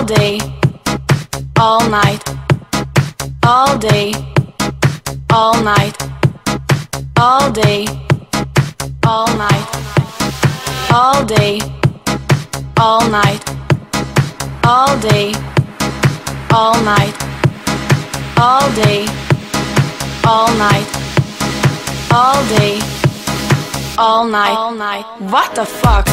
all day, all night, all day, all night, all day, all night, all day, all night, all day, all night, all day, all night, all day, all night, all night. What the fuck?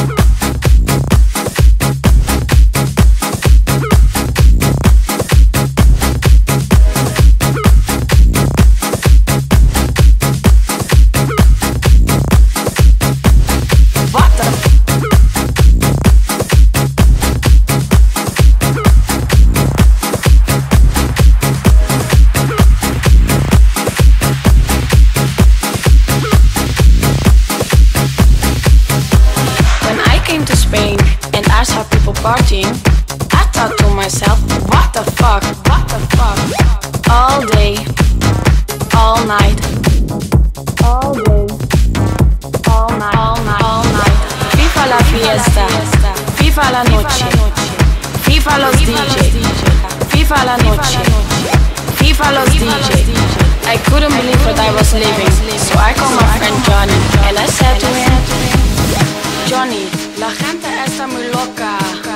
Partying, I thought to myself, what the fuck, what the fuck? All day, all night, all day, all night, all night, all night. FIFA la fiesta, FIFA la noche, FIFA los DJ, FIFA la noche, FIFA los DJ. I couldn't believe what I was living, so I called my friend Johnny, and I said to him, Johnny, la gente está muy loca.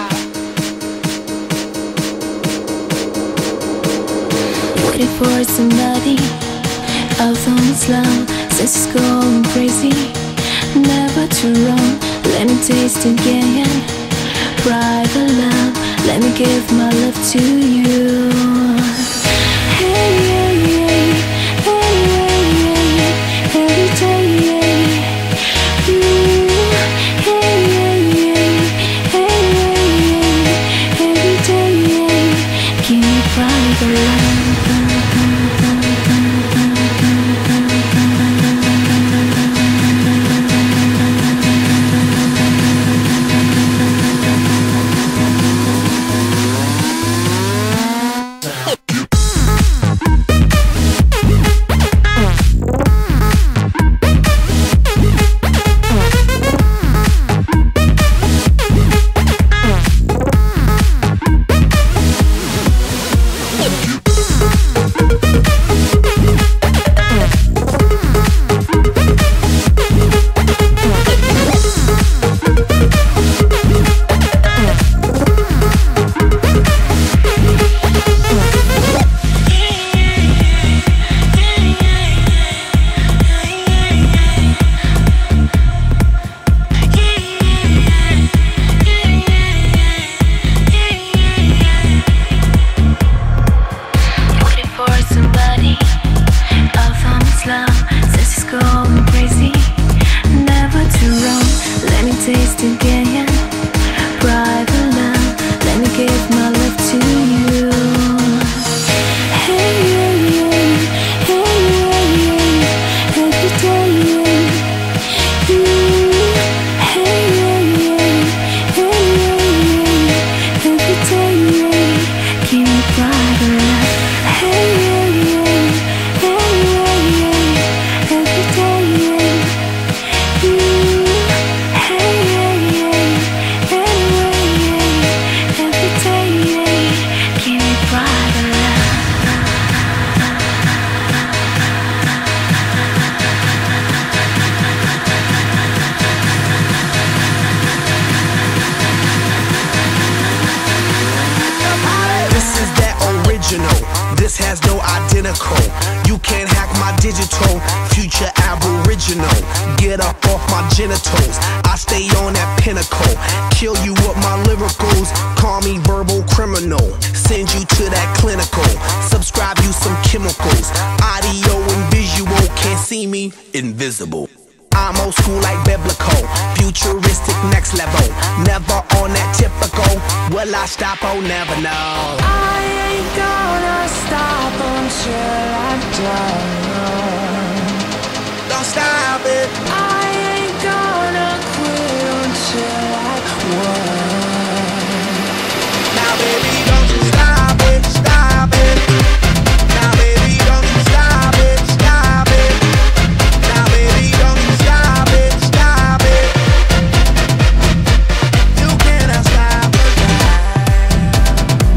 Waiting for somebody else on this love, since it's going crazy. Never too wrong, let me taste again. Private love, let me give my love to you. Hey, hey, hey, hey, hey, hey, every day, you. Hey, hey, hey, hey, hey, every day, give me private love. Invisible. I'm old school like biblical, futuristic next level. Never on that typical. Will I stop? Oh, never know. I ain't gonna stop until I'm done. Don't stop it. I ain't gonna quit until I won. Now, baby, don't you stop it, stop it. Now, baby, don't you stop it, stop it. Now, baby, don't you stop it, stop it. You cannot stop the time.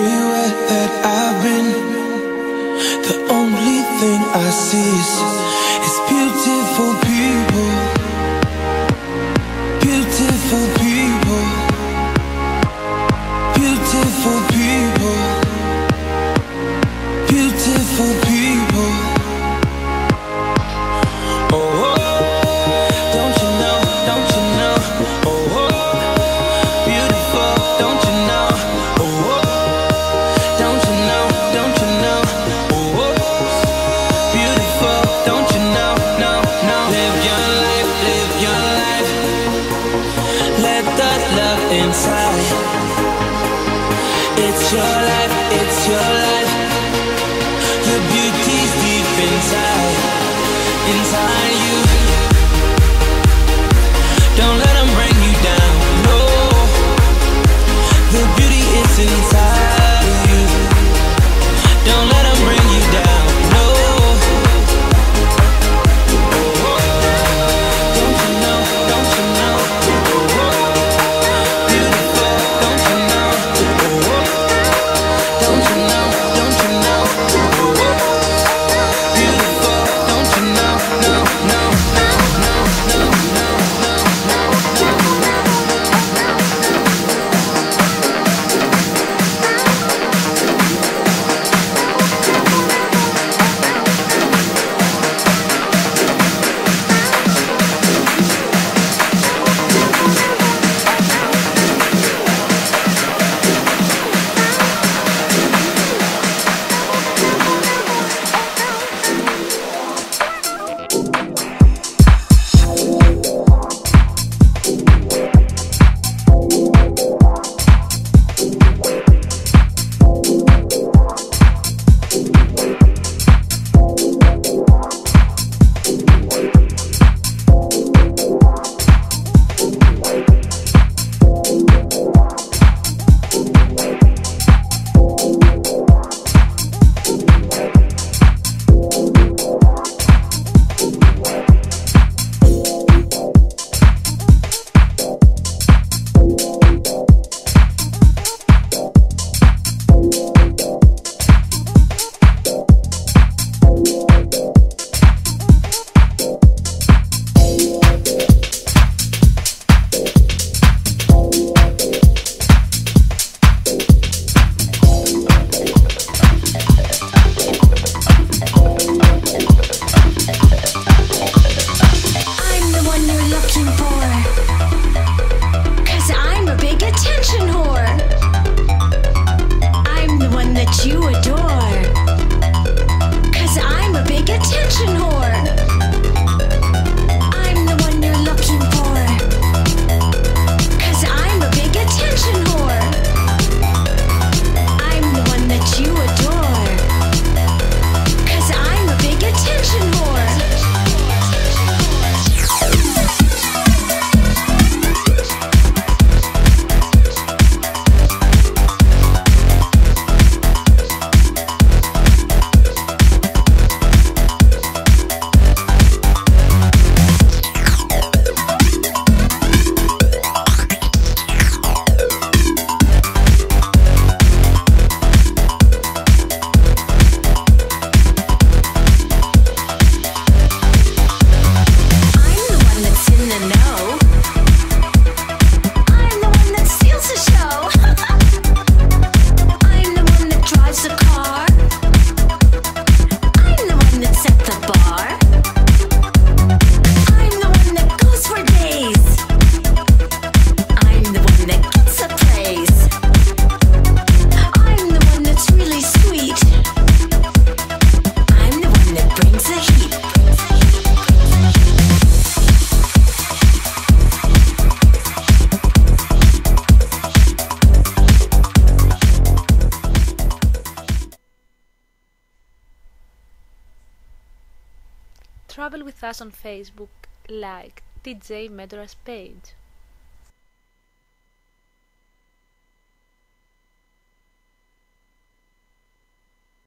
Everywhere that I've been, the only thing I see is beautiful people. Beautiful people. Beautiful people. Beautiful people. Oh, oh, don't you know, don't you know? Oh, oh, beautiful, don't you know? Oh, oh, don't you know, don't you know? Oh, oh, beautiful, don't you know? No, no. Live your life, live your life. Let the love inside. It's your life, it's your life. Your beauty's deep inside, inside you. Don't let them bring you down, no. The beauty is inside of you. Don't let them bring you down, no. Oh, oh. Don't you know, don't you know? Oh, oh. Beautiful, don't you know? Oh, oh. Don't you know, don't you know? Oh, oh. Beautiful, don't you know? No, no, no, no, no, no, no, no, no. Travel with us on Facebook, like DJ Mentoras page.